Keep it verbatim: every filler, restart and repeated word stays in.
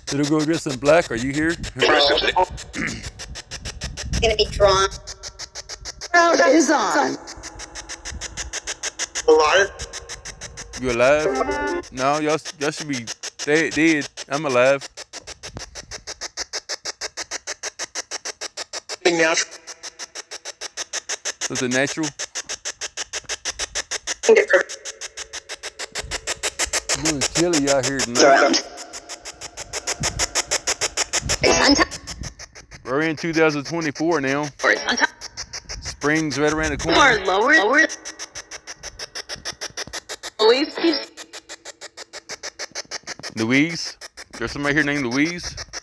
Little girl dressed in black, are you here? Gonna be drawn. Round is on. Alive? You alive? No, y'all y'all should be dead. dead. I'm alive. Natural. Was it natural? It's really chilly out here tonight. We're in two thousand twenty-four now. Spring's right around the corner. Lower, lower. Louise, Louise? There's somebody here named Louise?